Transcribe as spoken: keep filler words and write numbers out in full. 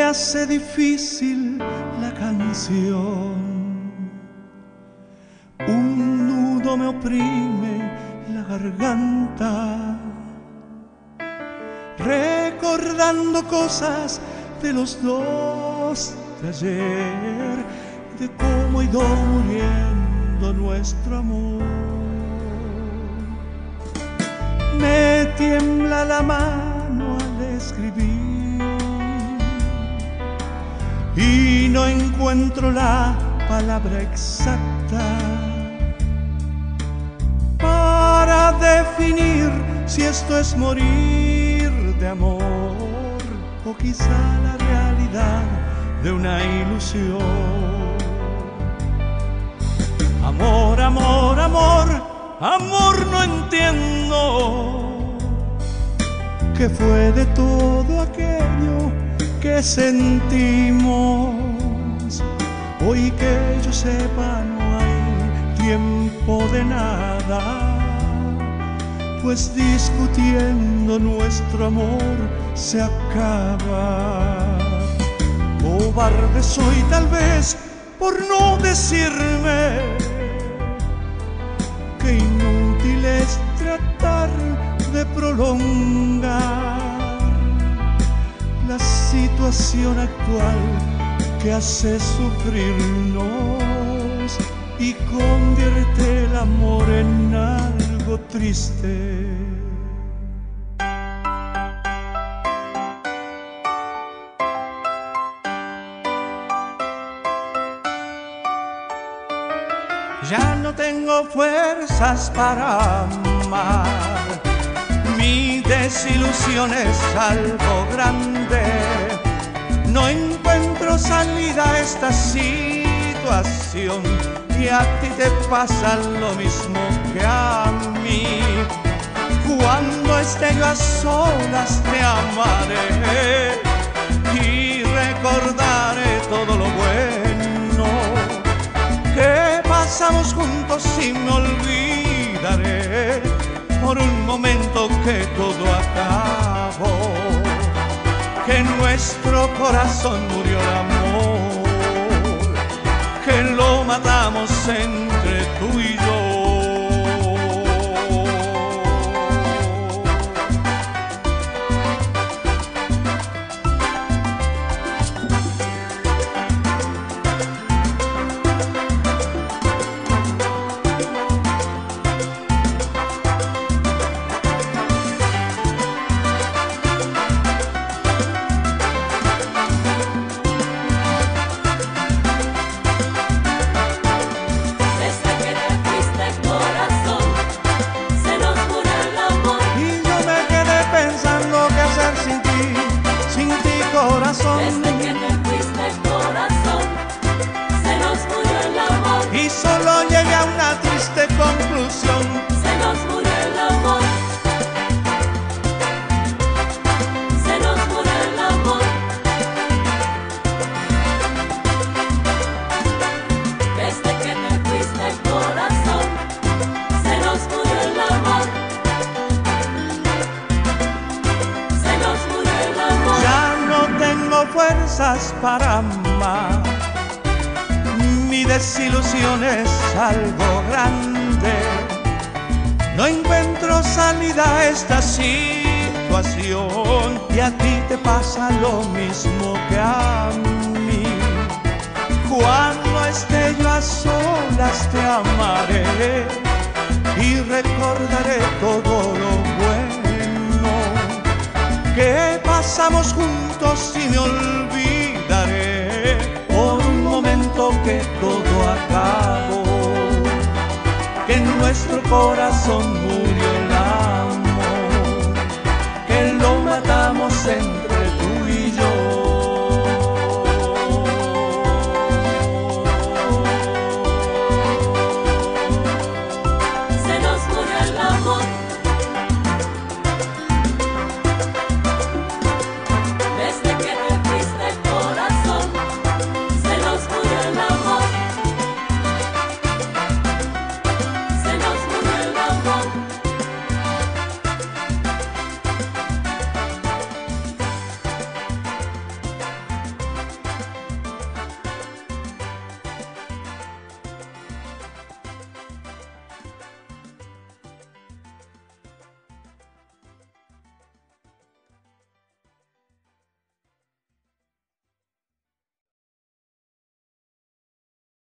hace difícil la canción. Un nudo me oprime la garganta, recordando cosas de los dos de ayer, de cómo ha ido muriendo nuestro amor. Me tiembla la mano al escribir y no encuentro la palabra exacta para definir si esto es morir de amor o quizá la realidad de una ilusión. Amor, amor, amor, amor, no entiendo qué fue de todo aquello que sentimos. Hoy que yo sepa no hay tiempo de nada, pues discutiendo nuestro amor se acaba. Cobarde soy tal vez por no decirme que inútil es tratar de prolongar la situación actual que hace sufrirnos y convierte el amor en algo triste. Ya no tengo fuerzas para amar, mi desilusión es algo grande. No encuentro salida a esta situación y a ti te pasa lo mismo que a mí. Cuando esté yo a solas te amaré y recordaré todo lo bueno que pasamos juntos y me olvidaré por un momento que todo acabó, que nuestro corazón murió de amor, que lo matamos entre tú y yo. Desde que te fuiste, corazón, se nos murió el amor. Y solo llegué a una triste conclusión: se nos murió el amor. Se nos murió el amor. Desde que te fuiste, corazón, se nos murió el amor. Se nos murió el amor. Ya no tengo fuerzas para amar, mi desilusión es algo grande. No encuentro salida a esta situación y a ti te pasa lo mismo que a mí. Cuando esté yo a solas te amaré y recordaré todo lo bueno que pasamos juntos y me olvidaré por un momento que todo acabó, que en nuestro corazón murió el amor, que lo matamos en